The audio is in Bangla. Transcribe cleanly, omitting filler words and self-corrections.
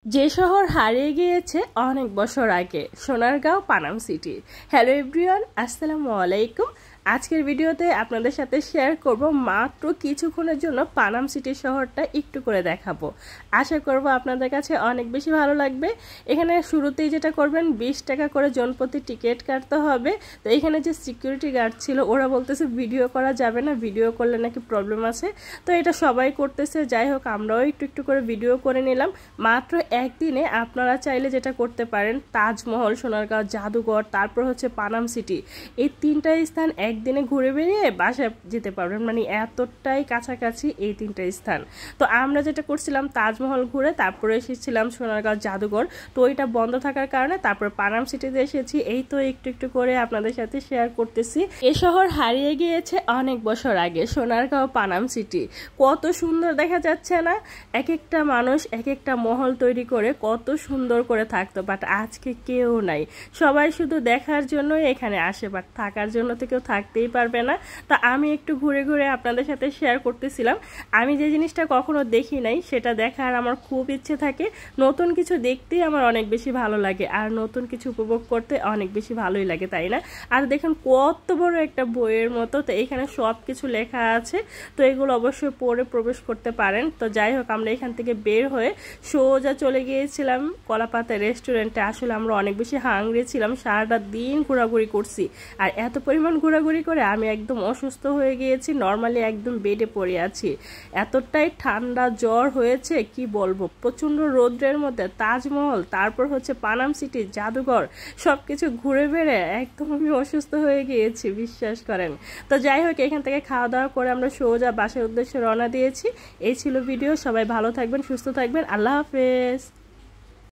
যে শহর হারিয়ে গিয়েছে অনেক বছর আগে, Sonargaon Panam city. Hello everyone, আসসালামু আলাইকুম। আজকের ভিডিওতে আপনাদের সাথে শেয়ার করব মাত্র কিছুক্ষণের জন্য পানাম সিটি শহরটা একটু করে দেখাবো। আশা করব আপনাদের কাছে অনেক বেশি ভালো লাগবে। এখানে শুরুতেই যেটা করবেন, 20 টাকা করে জনপ্রতি টিকিট কাটতে হবে। তো এখানে যে সিকিউরিটি গার্ড ছিল, ওরা বলতেছে ভিডিও করা যাবে না, ভিডিও করলে নাকি প্রবলেম আছে। তো এটা সবাই করতেছে, যাই হোক আমরাও একটু একটু করে ভিডিও করে নিলাম। মাত্র একদিনে আপনারা চাইলে যেটা করতে পারেন, তাজমহল, সোনারগাঁও জাদুঘর, তারপর হচ্ছে পানাম সিটি, এই তিনটা স্থান একদিনে ঘুরে বেরিয়ে বাসায় যেতে পারবেন। মানে এতটাই কাছাকাছি এই তিনটা স্থান। তো আমরা যেটা করছিলাম, তাজমহল ঘুরে তারপরে এসেছিলাম সোনারগাঁও জাদুঘর। তো ওইটা বন্ধ থাকার কারণে তারপর পানাম সিটিতে এসেছি। এই তো একটু একটু করে আপনাদের সাথে শেয়ার করতেছি। এ শহর হারিয়ে গিয়েছে অনেক বছর আগে, সোনারগাঁও পানাম সিটি। কত সুন্দর দেখা যাচ্ছে না? এক একটা মানুষ এক একটা মহল তৈরি করে কত সুন্দর করে থাকতো, বাট আজকে কেউ নাই। সবাই শুধু দেখার জন্যই এখানে আসে, বাট থাকার জন্য তো কেউ থাকতেই পারবে না। তো আমি একটু ঘুরে ঘুরে আপনাদের সাথে শেয়ার করতেছিলাম। আমি যে জিনিসটা কখনো দেখি নাই সেটা দেখার আমার খুব ইচ্ছে থাকে। নতুন কিছু দেখতেই আমার অনেক বেশি ভালো লাগে, আর নতুন কিছু উপভোগ করতে অনেক বেশি ভালোই লাগে, তাই না? আর দেখুন কত বড় একটা বইয়ের মতো। তো এখানে সব কিছু লেখা আছে, তো এগুলো অবশ্যই পড়ে প্রবেশ করতে পারেন। তো যাই হোক, আমরা এখান থেকে বের হয়ে সোজা চলে গিয়েছিলাম কলাপাতা রেস্টুরেন্টে। আসলে আমরা অনেক বেশি হাংরি ছিলাম, সারাটা দিন ঘোরাঘুরি করছি। আর এত পরিমাণ ঘোরাঘুরি করে আমি একদম অসুস্থ হয়ে গিয়েছি, নর্মালি একদম বেডে পড়ে আছি। এতটাই ঠান্ডা জ্বর হয়েছে কি বলবো। প্রচণ্ড রৌদ্রের মধ্যে তাজমহল, তারপর হচ্ছে পানাম সিটি, জাদুঘর, সব কিছু ঘুরে বেড়ে একদম আমি অসুস্থ হয়ে গিয়েছি, বিশ্বাস করেন। তো যাই হোক, এখান থেকে খাওয়া দাওয়া করে আমরা সোজা বাসার উদ্দেশ্যে রওনা দিয়েছি। এই ছিল ভিডিও। সবাই ভালো থাকবেন, সুস্থ থাকবেন। আল্লাহ হাফেজ।